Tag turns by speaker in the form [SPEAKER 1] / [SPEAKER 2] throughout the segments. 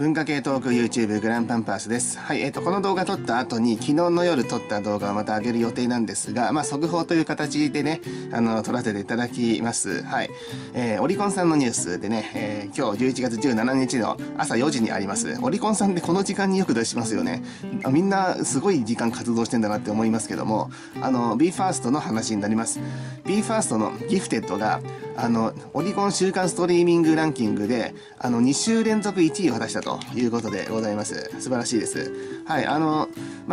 [SPEAKER 1] 文化系トーク YouTube グランパンパースです。はい、この動画撮った後に昨日の夜撮った動画をまた上げる予定なんですが、速報という形でね、撮らせていただきます。はい。オリコンさんのニュースでね、今日11月17日の朝4時にあります。オリコンさんってこの時間によく出しますよね。みんなすごい時間活動してんだなって思いますけども、BE:FIRST の話になります。BE:FIRST のギフテッドが、オリコン週間ストリーミングランキングで、2週連続1位を果たしたということでございます。素晴らしいです。はい、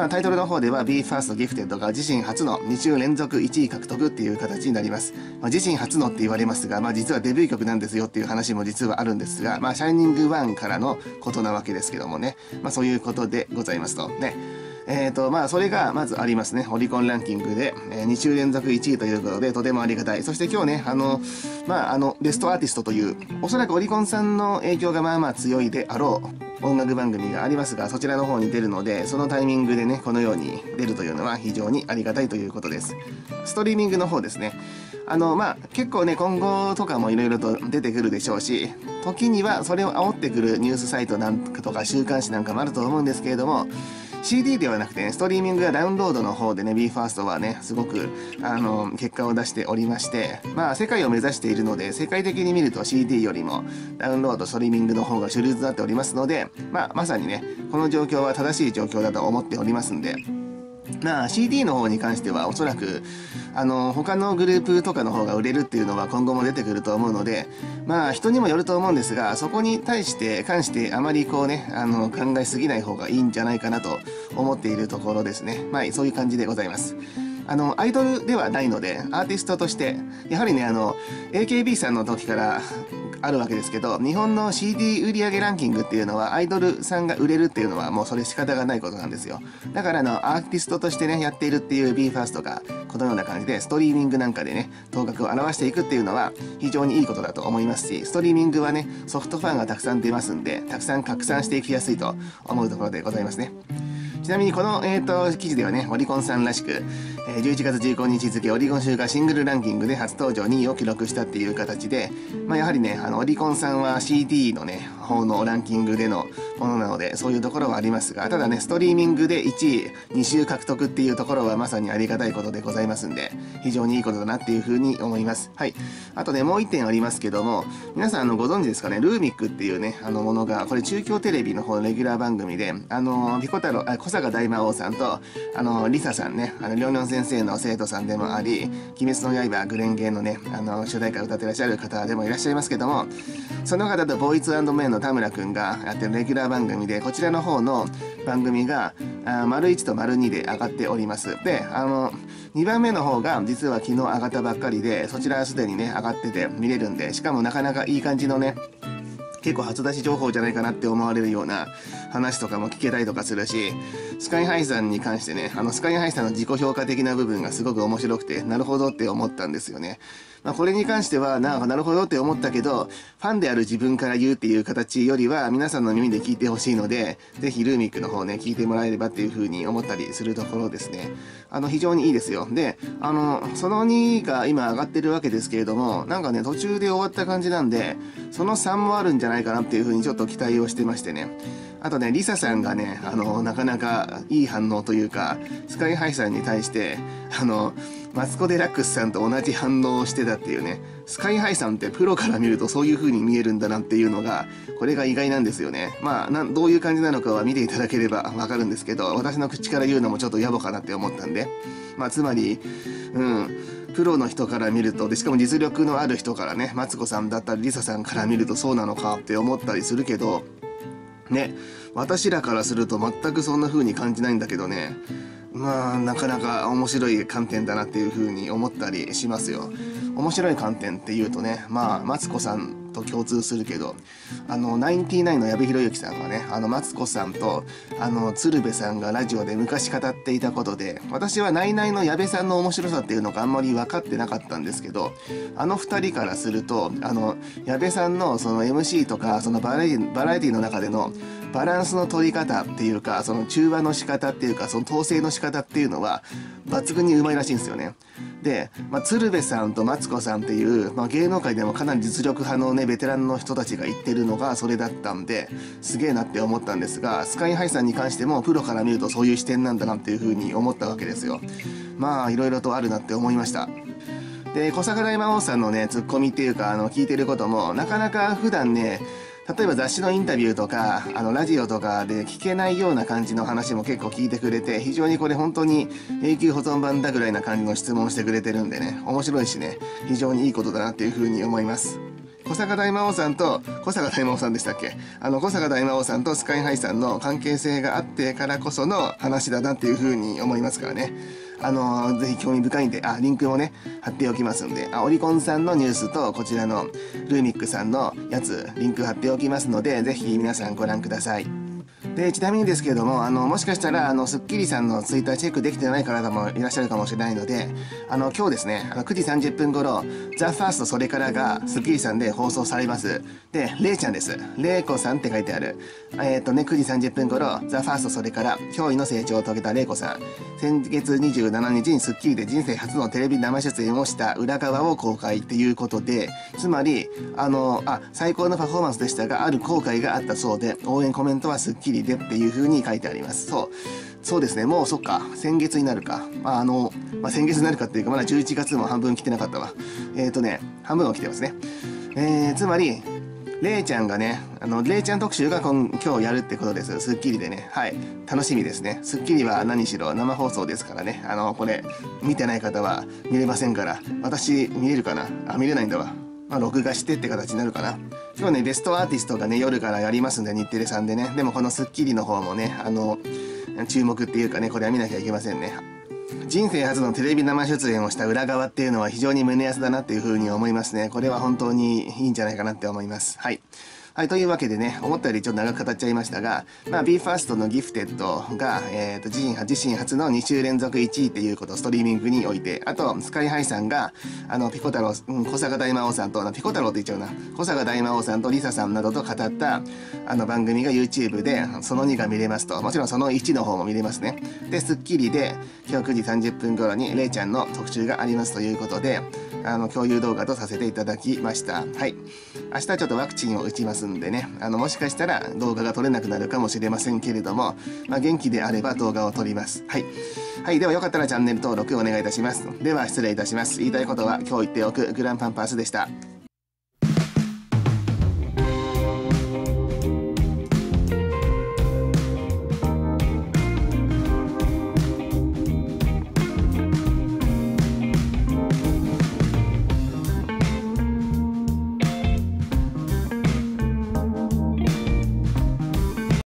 [SPEAKER 1] タイトルの方では BE:FIRST ギフテッドが自身初の2週連続1位獲得っていう形になります。自身初のって言われますが、実はデビュー曲なんですよっていう話も実はあるんですが、シャイニングワンからのことなわけですけどもね、そういうことでございますと。ね。それがまずありますね。オリコンランキングで、2週連続1位ということで、とてもありがたい。そして今日ね、ベストアーティストという、おそらくオリコンさんの影響が強いであろう音楽番組がありますが、そちらの方に出るので、そのタイミングでね、このように出るというのは非常にありがたいということです。ストリーミングの方ですね。結構ね、今後とかもいろいろと出てくるでしょうし、時にはそれを煽ってくるニュースサイトなんかとか週刊誌なんかもあると思うんですけれども、CD ではなくてね、ストリーミングやダウンロードの方でね、BE:FIRST はね、すごく、結果を出しておりまして、世界を目指しているので、世界的に見ると CD よりもダウンロード、ストリーミングの方が主流となっておりますので、まさにね、この状況は正しい状況だと思っておりますんで、CD の方に関してはおそらく他のグループとかの方が売れるっていうのは今後も出てくると思うので、人にもよると思うんですが、そこに関してあまりこうね、考えすぎない方がいいんじゃないかなと思っているところですね。そういう感じでございます。アイドルではないので、アーティストとして、やはりね、AKB さんの時からあるわけですけど、日本の CD 売上ランキングっていうのは、アイドルさんが売れるっていうのはもうそれ仕方がないことなんですよ。だからアーティストとしてね、やっているっていう BE:FIRST が、このような感じで、ストリーミングなんかでね、頭角を表していくっていうのは、非常にいいことだと思いますし、ストリーミングはね、ソフトファンがたくさん出ますんで、たくさん拡散していきやすいと思うところでございますね。ちなみにこの、記事ではね、オリコンさんらしく、11月15日付オリコン週間シングルランキングで初登場2位を記録したっていう形で、やはりね、オリコンさんは CD のね、方のランキングでのものなので、そういうところはありますが、ただね、ストリーミングで1位、2週獲得っていうところはまさにありがたいことでございますんで、非常にいいことだなっていうふうに思います。はい。あとね、もう1点ありますけども、皆さんご存知ですかね、ルーミックっていうね、ものが、これ中京テレビの方のレギュラー番組で、ピコ太郎、小坂大魔王さんと、リサさんね、りょんりょん先生の生徒さんでもあり、鬼滅の刃、グレンゲーのね、主題歌を歌ってらっしゃる方でもいらっしゃいますけども、その方とボーイズ&メンの田村くんがやってるレギュラー番組で、こちらの方の番組が、1と2で上がっております。で、2番目の方が実は昨日上がったばっかりで、そちらはすでにね、上がってて見れるんで、しかもなかなかいい感じのね、結構初出し情報じゃないかなって思われるような話とかも聞けたりとかするし、スカイハイさんに関してね、スカイハイさんの自己評価的な部分がすごく面白くて、なるほどって思ったんですよね。これに関しては、なるほどって思ったけど、ファンである自分から言うっていう形よりは、皆さんの耳で聞いてほしいので、ぜひルーミックの方ね、聞いてもらえればっていう風に思ったりするところですね。非常にいいですよ。で、その2が今上がってるわけですけれども、途中で終わった感じなんで、その3もあるんじゃないかなっていう風にちょっと期待をしてましてね。あとね、リサさんがね、なかなかいい反応というか、スカイハイさんに対して、マツコ・デラックスさんと同じ反応をしてたっていうね、スカイハイさんってプロから見るとそういう風に見えるんだなっていうのが、これが意外なんですよね。どういう感じなのかは見ていただければわかるんですけど、私の口から言うのもちょっと野暮かなって思ったんで、つまり、プロの人から見ると、で、しかも実力のある人からね、マツコさんだったりリサさんから見るとそうなのかって思ったりするけど、ね、私らからすると全くそんな風に感じないんだけどね、なかなか面白い観点だなっていう風に思ったりしますよ。面白い観点って言うとね、マツコさんと共通するけど、ナインティナインの矢部浩之さんがね、マツコさんと、鶴瓶さんがラジオで昔語っていたことで、私はナイナイの矢部さんの面白さっていうのがあんまり分かってなかったんですけど、二人からすると、矢部さんのその MC とか、そのバラエティの中での、 バランスの取り方っていうか、その中和の仕方っていうか、その統制の仕方っていうのは抜群にうまいらしいんですよね。で、鶴瓶さんとマツコさんっていう、芸能界でもかなり実力派のね、ベテランの人たちが言ってるのがそれだったんで、すげえなって思ったんですが、スカイハイさんに関してもプロから見るとそういう視点なんだなっていうふうに思ったわけですよ。いろいろとあるなって思いました。で、小坂大魔王さんのね、ツッコミっていうか、聞いてることも、なかなか普段ね、例えば雑誌のインタビューとか、ラジオとかで聞けないような感じの話も結構聞いてくれて、非常にこれ本当に永久保存版だぐらいな感じの質問してくれてるんでね、面白いしね、非常にいいことだなっていうふうに思います。小坂大魔王さんと、小坂大魔王さんでしたっけ？小坂大魔王さんとスカイハイさんの関係性があってからこその話だなっていうふうに思いますからね。ぜひ興味深いんで、リンクもね、貼っておきますんで、オリコンさんのニュースと、こちらのルーミックさんのやつ、リンク貼っておきますので、ぜひ皆さんご覧ください。で、ちなみにですけれども、もしかしたら、スッキリさんのツイッターチェックできてない方もいらっしゃるかもしれないので、今日ですね、9時30分頃、ザ・ファーストそれからが、スッキリさんで放送されます。で、レイちゃんです。レイコさんって書いてある。9時30分頃、ザ・ファーストそれから、驚異の成長を遂げたレイコさん。先月27日にスッキリで人生初のテレビ生出演をした裏側を公開っていうことで、つまり、最高のパフォーマンスでしたが、ある後悔があったそうで、応援コメントはスッキリでっていう風に書いてあります。そうですね。もうそっか。先月になるか。先月になるかっていうか、まだ11月も半分来てなかったわ。半分は来てますね。つまり、レイちゃんがね、レイちゃん特集が今日やるってことです。スッキリでね。はい。楽しみですね。スッキリは何しろ生放送ですからね。これ、見てない方は見れませんから。私、見れるかな？見れないんだわ。録画してって形になるかな。今日ね、ベストアーティストがね、夜からやりますんで、日テレさんでね。でもこのスッキリの方もね、注目っていうかね、これは見なきゃいけませんね。人生初のテレビ生出演をした裏側っていうのは非常に胸安だなっていうふうに思いますね。これは本当にいいんじゃないかなって思います。はい。はい、というわけでね、思ったよりちょっと長く語っちゃいましたが、BE:FIRST のギフテッドが、自身初の2週連続1位っていうことをストリーミングにおいて、あと、スカイハイさんが、ピコ太郎、小坂大魔王さんと、ピコ太郎って言っちゃうな、小坂大魔王さんとリサさんなどと語った、番組が YouTube で、その2が見れますと、もちろんその1の方も見れますね。で、スッキリで、今日9時30分頃に、レイちゃんの特集がありますということで、共有動画とさせていただきました。はい。明日ちょっとワクチンを打ちますんでね、もしかしたら動画が撮れなくなるかもしれませんけれども、元気であれば動画を撮ります。はい。はい。ではよかったらチャンネル登録お願いいたします。では失礼いたします。言いたいことは今日言っておくグランパンパースでした。